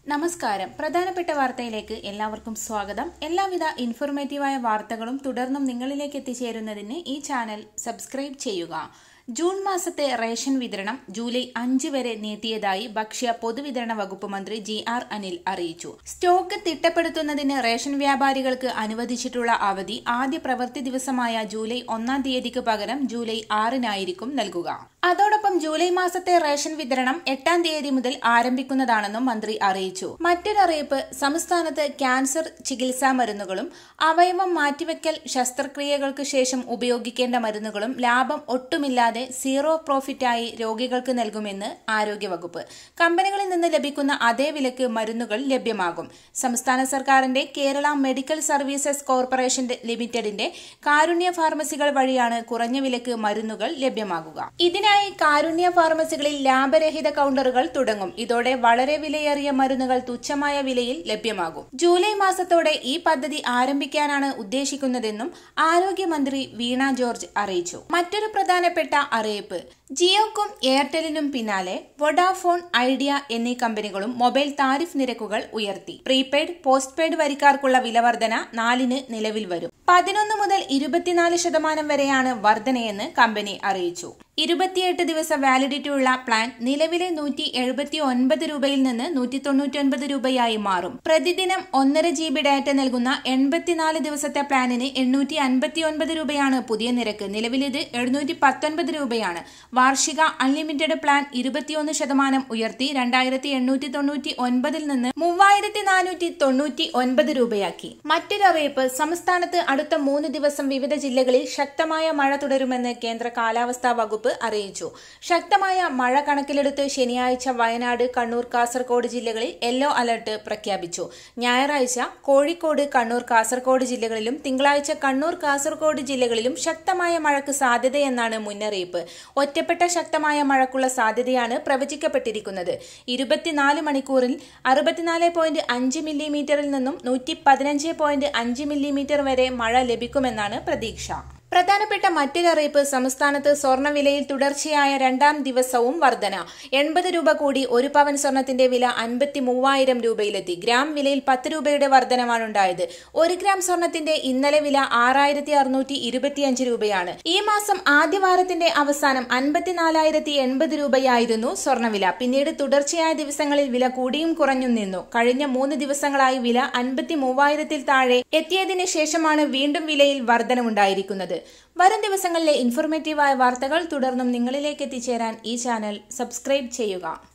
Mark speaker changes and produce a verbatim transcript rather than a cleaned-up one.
Speaker 1: നമസ്കാരം. പ്രധാനപ്പെട്ട വാർത്തയിലേക്ക് എല്ലാവർക്കും സ്വാഗതം. എല്ലാവിധ ഇൻഫോർമേറ്റീവായ വാർത്തകളും തുടർന്നും നിങ്ങളിലേക്ക് എത്തിച്ചേരുന്നതിന് ഈ ചാനൽ സബ്സ്ക്രൈബ് ചെയ്യുക. ജൂൺ മാസത്തെ റേഷൻ വിതരണം ജൂലൈ അഞ്ച് വരെ നീട്ടിയതായി ഭക്ഷ്യ പൊതുവിതരണ വകുപ്പ് മന്ത്രി ജി ആർ അനിൽ അറിയിച്ചു. സ്റ്റോക്ക് തിട്ടപ്പെടുത്തുന്നതിന് റേഷൻ വ്യാപാരികൾക്ക് അനുവദിച്ചിട്ടുള്ള അവധി ആദ്യ പ്രവൃത്തി ദിവസമായ ജൂലൈ ഒന്നാം തീയതിക്ക് പകരം ജൂലൈ ആറിനായിരിക്കും നൽകുക. അതോടൊപ്പം ജൂലൈ മാസത്തെ റേഷൻ വിതരണം എട്ടാം തീയതി മുതൽ ആരംഭിക്കുന്നതാണെന്നും മന്ത്രി അറിയിച്ചു. മറ്റൊരറിയിപ്പ്, സംസ്ഥാനത്ത് ക്യാൻസർ ചികിത്സാ മരുന്നുകളും അവയവം മാറ്റിവെക്കൽ ശസ്ത്രക്രിയകൾക്ക് ശേഷം ഉപയോഗിക്കേണ്ട മരുന്നുകളും ലാഭം ഒട്ടുമില്ലാതെ സീറോ പ്രോഫിറ്റായി രോഗികൾക്ക് നൽകുമെന്ന് ആരോഗ്യവകുപ്പ്. കമ്പനികളിൽ നിന്ന് ലഭിക്കുന്ന അതേ വിലക്ക് മരുന്നുകൾ ലഭ്യമാകും. സംസ്ഥാന സർക്കാരിന്റെ കേരള മെഡിക്കൽ സർവീസസ് കോർപ്പറേഷൻ ലിമിറ്റഡിന്റെ കാരുണ്യ ഫാർമസികൾ വഴിയാണ് കുറഞ്ഞ വിലക്ക് മരുന്നുകൾ ലഭ്യമാകുക. ഇതിനായി കാരുണ്യ ഫാർമസികളിൽ ലാഭരഹിത കൌണ്ടറുകൾ തുടങ്ങും. ഇതോടെ വളരെ വിലയേറിയ മരുന്നുകൾ തുച്ഛമായ വിലയിൽ ലഭ്യമാകും. ജൂലൈ മാസത്തോടെ ഈ പദ്ധതി ആരംഭിക്കാനാണ് ഉദ്ദേശിക്കുന്നതെന്നും ആരോഗ്യമന്ത്രി വീണ ജോർജ് അറിയിച്ചു. മറ്റൊരു പ്രധാനപ്പെട്ട അറിയിപ്പ്, ജിയോക്കും എയർടെലിനും പിന്നാലെ വോഡാഫോൺ, ഐഡിയ എന്നീ കമ്പനികളും മൊബൈൽ താരിഫ് നിരക്കുകൾ ഉയർത്തി. പ്രീപെയ്ഡ്, പോസ്റ്റ് പെയ്ഡ് വരിക്കാർക്കുള്ള വിലവർധന നാലിന് നിലവിൽ വരും. പതിനൊന്ന് മുതൽ ഇരുപത്തിനാല് ശതമാനം വരെയാണ് വർധനയെന്ന് കമ്പനി അറിയിച്ചു. ഇരുപത്തിയെട്ട് ദിവസ വാലിഡിറ്റി ഉള്ള പ്ലാൻ നിലവിലെ നൂറ്റി എഴുപത്തി ഒൻപത് രൂപയിൽ നിന്ന് നൂറ്റി തൊണ്ണൂറ്റി ഒൻപത് രൂപയായി മാറും. പ്രതിദിനം ഒന്നര ജി ബി ഡാറ്റ നൽകുന്ന എൺപത്തിനാല് ദിവസത്തെ പ്ലാനിന് എണ്ണൂറ്റി അൻപത്തി ഒൻപത് രൂപയാണ് പുതിയ നിരക്ക്. നിലവിൽ ഇത് എഴുന്നൂറ്റി പത്തൊൻപത് രൂപയാണ്. വാർഷിക അൺലിമിറ്റഡ് പ്ലാൻ ഇരുപത്തിയൊന്ന് ശതമാനം ഉയർത്തി രണ്ടായിരത്തി എണ്ണൂറ്റി തൊണ്ണൂറ്റി ഒൻപതിൽ നിന്ന് മൂവായിരത്തി നാനൂറ്റി തൊണ്ണൂറ്റി ഒൻപത് രൂപയാക്കി. മറ്റൊരറിയിപ്പ്, സംസ്ഥാനത്ത് അടുത്ത മൂന്ന് ദിവസം വിവിധ ജില്ലകളിൽ ശക്തമായ മഴ തുടരുമെന്ന് കേന്ദ്ര കാലാവസ്ഥാ വകുപ്പ് അറിയിച്ചു. ശക്തമായ മഴ കണക്കിലെടുത്ത് ശനിയാഴ്ച വയനാട്, കണ്ണൂർ, കാസർഗോഡ് ജില്ലകളിൽ യെല്ലോ അലർട്ട് പ്രഖ്യാപിച്ചു. ഞായറാഴ്ച കോഴിക്കോട്, കണ്ണൂർ, കാസർഗോഡ് ജില്ലകളിലും തിങ്കളാഴ്ച കണ്ണൂർ, കാസർഗോഡ് ജില്ലകളിലും ശക്തമായ മഴയ്ക്ക് സാധ്യതയെന്നാണ് മുന്നറിയിപ്പ്. ഒറ്റപ്പെട്ട ശക്തമായ മഴയ്ക്കുള്ള സാധ്യതയാണ് പ്രവചിക്കപ്പെട്ടിരിക്കുന്നത്. ഇരുപത്തിനാല് മണിക്കൂറിൽ അറുപത്തിനാല് പോയിന്റ് അഞ്ച് മില്ലിമീറ്ററിൽ നിന്നും നൂറ്റി പതിനഞ്ച് പോയിന്റ് അഞ്ച് മില്ലിമീറ്റർ വരെ മഴ ലഭിക്കുമെന്നാണ് പ്രതീക്ഷ. പ്രധാനപ്പെട്ട മറ്റൊരറിയിപ്പ്, സംസ്ഥാനത്ത് സ്വർണ്ണവിലയിൽ തുടർച്ചയായ രണ്ടാം ദിവസവും വർധന. എൺപത് രൂപ കൂടി ഒരു പവൻ സ്വർണത്തിന്റെ വില അൻപത്തി മൂവായിരം രൂപയിലെത്തി. ഗ്രാം വിലയിൽ പത്ത് രൂപയുടെ വർധനമാണുണ്ടായത്. ഒരു ഗ്രാം സ്വർണത്തിന്റെ ഇന്നലെ വില ആറായിരത്തി അറുന്നൂറ്റി ഇരുപത്തിയഞ്ച് രൂപയാണ്. ഈ മാസം ആദ്യവാരത്തിന്റെ അവസാനം അൻപത്തിനാലായിരത്തി എൺപത് രൂപയായിരുന്നു സ്വർണ്ണവില. പിന്നീട് തുടർച്ചയായ ദിവസങ്ങളിൽ വില കൂടിയും കുറഞ്ഞും നിന്നു. കഴിഞ്ഞ മൂന്ന് ദിവസങ്ങളായി വില അൻപത്തി മൂവായിരത്തിൽ താഴെ എത്തിയതിനു ശേഷമാണ് വീണ്ടും വിലയിൽ വർധനമുണ്ടായിരിക്കുന്നത്. വരും ദിവസങ്ങളിലെ ഇൻഫോർമേറ്റീവായ വാർത്തകൾ തുടർന്നും നിങ്ങളിലേക്ക് എത്തിച്ചേരാൻ ഈ ചാനൽ സബ്സ്ക്രൈബ് ചെയ്യുക.